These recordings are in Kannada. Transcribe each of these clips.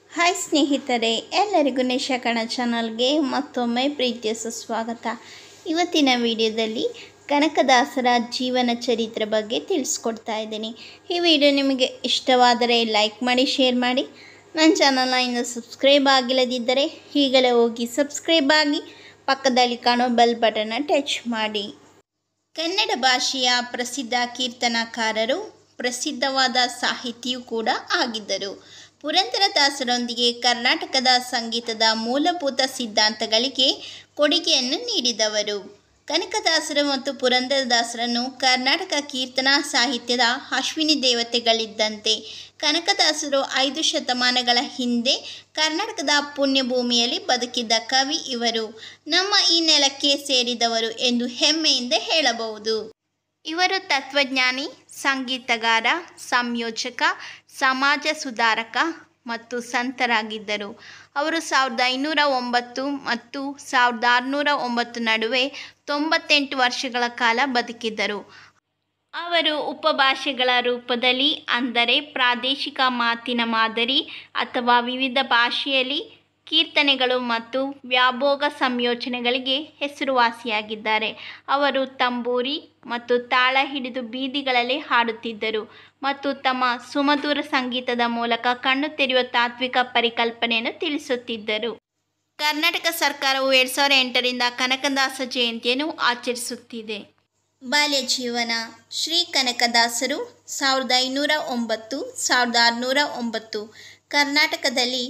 ಹಾಯ್ ಸ್ನೇಹಿತರೆ, ಎಲ್ಲರಿಗೂ ನಿಶಾಕಣ್ಣ ಚಾನಲ್ಗೆ ಮತ್ತೊಮ್ಮೆ ಪ್ರೀತಿಯ ಸುಸ್ವಾಗತ. ಇವತ್ತಿನ ವಿಡಿಯೋದಲ್ಲಿ ಕನಕದಾಸರ ಜೀವನ ಚರಿತ್ರೆ ಬಗ್ಗೆ ತಿಳಿಸ್ಕೊಡ್ತಾ ಇದ್ದೀನಿ. ಈ ವಿಡಿಯೋ ನಿಮಗೆ ಇಷ್ಟವಾದರೆ ಲೈಕ್ ಮಾಡಿ, ಶೇರ್ ಮಾಡಿ. ನನ್ನ ಚಾನಲ್ನ ಇನ್ನೂ ಸಬ್ಸ್ಕ್ರೈಬ್ ಆಗಿಲ್ಲದಿದ್ದರೆ ಈಗಲೇ ಹೋಗಿ ಸಬ್ಸ್ಕ್ರೈಬ್ ಆಗಿ, ಪಕ್ಕದಲ್ಲಿ ಕಾಣೋ ಬೆಲ್ ಬಟನ್ನ ಟಚ್ ಮಾಡಿ. ಕನ್ನಡ ಭಾಷೆಯ ಪ್ರಸಿದ್ಧ ಕೀರ್ತನಕಾರರು, ಪ್ರಸಿದ್ಧವಾದ ಸಾಹಿತಿಯೂ ಕೂಡ ಆಗಿದ್ದರು. ಪುರಂದರದಾಸರೊಂದಿಗೆ ಕರ್ನಾಟಕದ ಸಂಗೀತದ ಮೂಲಭೂತ ಸಿದ್ಧಾಂತಗಳಿಗೆ ಕೊಡುಗೆಯನ್ನು ನೀಡಿದವರು. ಕನಕದಾಸರು ಮತ್ತು ಪುರಂದರದಾಸರನ್ನು ಕರ್ನಾಟಕ ಕೀರ್ತನಾ ಸಾಹಿತ್ಯದ ಅಶ್ವಿನಿ ದೇವತೆಗಳಿದ್ದಂತೆ. ಕನಕದಾಸರು 5 ಶತಮಾನಗಳ ಹಿಂದೆ ಕರ್ನಾಟಕದ ಪುಣ್ಯಭೂಮಿಯಲ್ಲಿ ಬದುಕಿದ್ದ ಕವಿ ಇವರು. ನಮ್ಮ ಈ ನೆಲಕ್ಕೆ ಸೇರಿದವರು ಎಂದು ಹೆಮ್ಮೆಯಿಂದ ಹೇಳಬಹುದು. ಇವರು ತತ್ವಜ್ಞಾನಿ, ಸಂಗೀತಗಾರ, ಸಂಯೋಜಕ, ಸಮಾಜ ಸುಧಾರಕ ಮತ್ತು ಸಂತರಾಗಿದ್ದರು. ಅವರು 1509 ಮತ್ತು 1609 ನಡುವೆ 98 ವರ್ಷಗಳ ಕಾಲ ಬದುಕಿದ್ದರು. ಅವರು ಉಪಭಾಷೆಗಳ ರೂಪದಲ್ಲಿ, ಅಂದರೆ ಪ್ರಾದೇಶಿಕ ಮಾತಿನ ಮಾದರಿ ಅಥವಾ ವಿವಿಧ ಭಾಷೆಯಲ್ಲಿ ಕೀರ್ತನೆಗಳು ಮತ್ತು ವ್ಯಾಭೋಗ ಸಂಯೋಜನೆಗಳಿಗೆ ಹೆಸರುವಾಸಿಯಾಗಿದ್ದಾರೆ. ಅವರು ತಂಬೂರಿ ಮತ್ತು ತಾಳ ಹಿಡಿದು ಬೀದಿಗಳಲ್ಲಿ ಹಾಡುತ್ತಿದ್ದರು ಮತ್ತು ತಮ್ಮ ಸುಮಧುರ ಸಂಗೀತದ ಮೂಲಕ ಕಣ್ಣು ತೆರೆಯುವ ತಾತ್ವಿಕ ಪರಿಕಲ್ಪನೆಯನ್ನು ತಿಳಿಸುತ್ತಿದ್ದರು. ಕರ್ನಾಟಕ ಸರ್ಕಾರವು 2008ರಿಂದ ಕನಕದಾಸ ಜಯಂತಿಯನ್ನು ಆಚರಿಸುತ್ತಿದೆ. ಬಾಲ್ಯ ಜೀವನ. ಶ್ರೀ ಕನಕದಾಸರು 1509-1609 ಕರ್ನಾಟಕದಲ್ಲಿ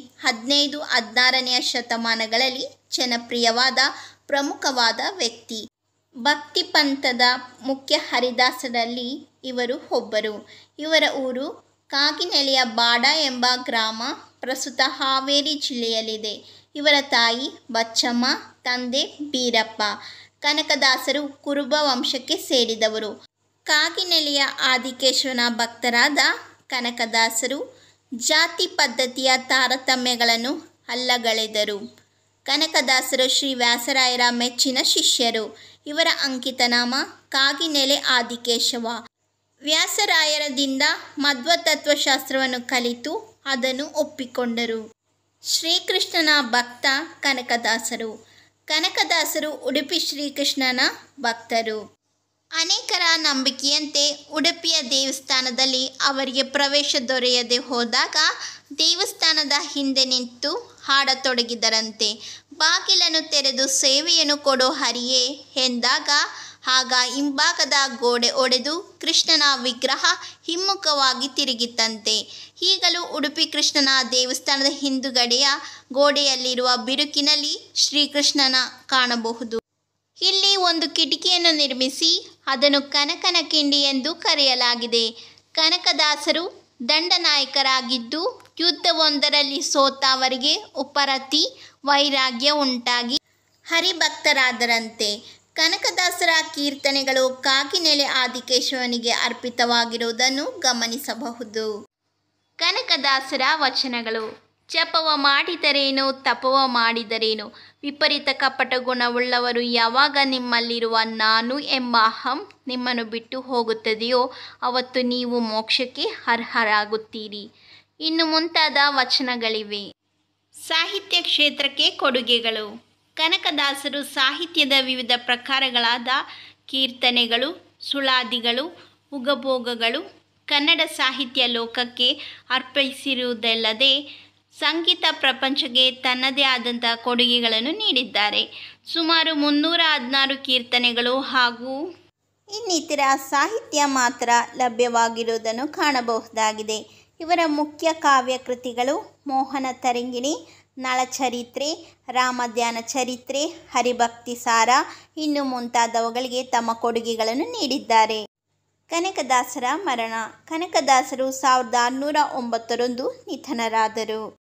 15-16ನೇ ಶತಮಾನಗಳಲ್ಲಿ ಜನಪ್ರಿಯವಾದ ಪ್ರಮುಖವಾದ ವ್ಯಕ್ತಿ. ಭಕ್ತಿ ಪಂಥದ ಮುಖ್ಯ ಹರಿದಾಸರಲ್ಲಿ ಇವರು ಒಬ್ಬರು. ಇವರ ಊರು ಕಾಗಿನೆಲೆಯ ಬಾಡ ಎಂಬ ಗ್ರಾಮ, ಪ್ರಸ್ತುತ ಹಾವೇರಿ ಜಿಲ್ಲೆಯಲ್ಲಿದೆ. ಇವರ ತಾಯಿ ಬಚ್ಚಮ್ಮ, ತಂದೆ ಬೀರಪ್ಪ. ಕನಕದಾಸರು ಕುರುಬ ವಂಶಕ್ಕೆ ಸೇರಿದವರು. ಕಾಗಿನೆಲೆಯ ಆದಿಕೇಶವನ ಭಕ್ತರಾದ ಕನಕದಾಸರು ಜಾತಿ ಪದ್ಧತಿಯ ತಾರತಮ್ಯಗಳನ್ನು ಅಲ್ಲಗಳೆದರು. ಕನಕದಾಸರು ಶ್ರೀ ವ್ಯಾಸರಾಯರ ಮೆಚ್ಚಿನ ಶಿಷ್ಯರು. ಇವರ ಅಂಕಿತನಾಮ ಕಾಗಿನೆಲೆ ಆದಿಕೇಶವ. ವ್ಯಾಸರಾಯರದಿಂದ ಮಧ್ವ ತತ್ವಶಾಸ್ತ್ರವನ್ನು ಕಲಿತು ಅದನ್ನು ಒಪ್ಪಿಕೊಂಡರು. ಶ್ರೀಕೃಷ್ಣನ ಭಕ್ತ ಕನಕದಾಸರು. ಕನಕದಾಸರು ಉಡುಪಿ ಶ್ರೀಕೃಷ್ಣನ ಭಕ್ತರು. ಅನೇಕರ ನಂಬಿಕೆಯಂತೆ ಉಡುಪಿಯ ದೇವಸ್ಥಾನದಲ್ಲಿ ಅವರಿಗೆ ಪ್ರವೇಶ ದೊರೆಯದೆ ಹೋದಾಗ ದೇವಸ್ಥಾನದ ಹಿಂದೆ ನಿಂತು ಹಾಡತೊಡಗಿದರಂತೆ. ಬಾಗಿಲನ್ನು ತೆರೆದು ಸೇವೆಯನ್ನು ಕೊಡೋ ಹರಿಯೇ ಎಂದಾಗ ಆಗ ಹಿಂಭಾಗದ ಗೋಡೆ ಒಡೆದು ಕೃಷ್ಣನ ವಿಗ್ರಹ ಹಿಮ್ಮುಖವಾಗಿ ತಿರುಗಿತಂತೆ. ಈಗಲೂ ಉಡುಪಿ ಕೃಷ್ಣನ ದೇವಸ್ಥಾನದ ಹಿಂದುಗಡೆಯ ಗೋಡೆಯಲ್ಲಿರುವ ಬಿರುಕಿನಲ್ಲಿ ಶ್ರೀಕೃಷ್ಣನ ಕಾಣಬಹುದು. ಇಲ್ಲಿ ಒಂದು ಕಿಟಕಿಯನ್ನು ನಿರ್ಮಿಸಿ ಅದನ್ನು ಕನಕನ ಕಿಂಡಿ ಎಂದು ಕರೆಯಲಾಗಿದೆ. ಕನಕದಾಸರು ದಂಡನಾಯಕರಾಗಿದ್ದು, ಯುದ್ಧವೊಂದರಲ್ಲಿ ಸೋತ ಅವರಿಗೆ ಉಪರತಿ ವೈರಾಗ್ಯ ಉಂಟಾಗಿ ಹರಿಭಕ್ತರಾದರಂತೆ. ಕನಕದಾಸರ ಕೀರ್ತನೆಗಳು ಕಾಗಿನೆಲೆ ಆದಿಕೇಶವನಿಗೆ ಅರ್ಪಿತವಾಗಿರುವುದನ್ನು ಗಮನಿಸಬಹುದು. ಕನಕದಾಸರ ವಚನಗಳು. ಜಪವ ಮಾಡಿದರೇನು, ತಪವ ಮಾಡಿದರೇನು, ವಿಪರೀತ ಕಪಟ ಗುಣವುಳ್ಳವರು ಯಾವಾಗ ನಿಮ್ಮಲ್ಲಿರುವ ನಾನು ಎಂಬ ಅಹಂ ನಿಮ್ಮನ್ನು ಬಿಟ್ಟು ಹೋಗುತ್ತದೆಯೋ ಅವತ್ತು ನೀವು ಮೋಕ್ಷಕ್ಕೆ ಅರ್ಹರಾಗುತ್ತೀರಿ. ಇನ್ನು ಮುಂತಾದ ವಚನಗಳಿವೆ. ಸಾಹಿತ್ಯ ಕ್ಷೇತ್ರಕ್ಕೆ ಕೊಡುಗೆಗಳು. ಕನಕದಾಸರು ಸಾಹಿತ್ಯದ ವಿವಿಧ ಪ್ರಕಾರಗಳಾದ ಕೀರ್ತನೆಗಳು, ಸುಳಾದಿಗಳು, ಉಗಭೋಗಗಳು ಕನ್ನಡ ಸಾಹಿತ್ಯ ಲೋಕಕ್ಕೆ ಅರ್ಪಿಸಿರುವುದಲ್ಲದೆ ಸಂಗೀತ ಪ್ರಪಂಚಕ್ಕೆ ತನ್ನದೇ ಆದಂಥ ಕೊಡುಗೆಗಳನ್ನು ನೀಡಿದ್ದಾರೆ. ಸುಮಾರು 316 ಕೀರ್ತನೆಗಳು ಹಾಗೂ ಇನ್ನಿತರ ಸಾಹಿತ್ಯ ಮಾತ್ರ ಲಭ್ಯವಾಗಿರುವುದನ್ನು ಕಾಣಬಹುದಾಗಿದೆ. ಇವರ ಮುಖ್ಯ ಕಾವ್ಯ ಕೃತಿಗಳು ಮೋಹನ ತರಂಗಿಣಿ, ನಳಚರಿತ್ರೆ, ರಾಮಧ್ಯಾನ ಚರಿತ್ರೆ, ಹರಿಭಕ್ತಿ ಸಾರ ಇನ್ನು ಮುಂತಾದವುಗಳಿಗೆ ತಮ್ಮ ಕೊಡುಗೆಗಳನ್ನು ನೀಡಿದ್ದಾರೆ. ಕನಕದಾಸರ ಮರಣ. ಕನಕದಾಸರು 1609 ನಿಧನರಾದರು.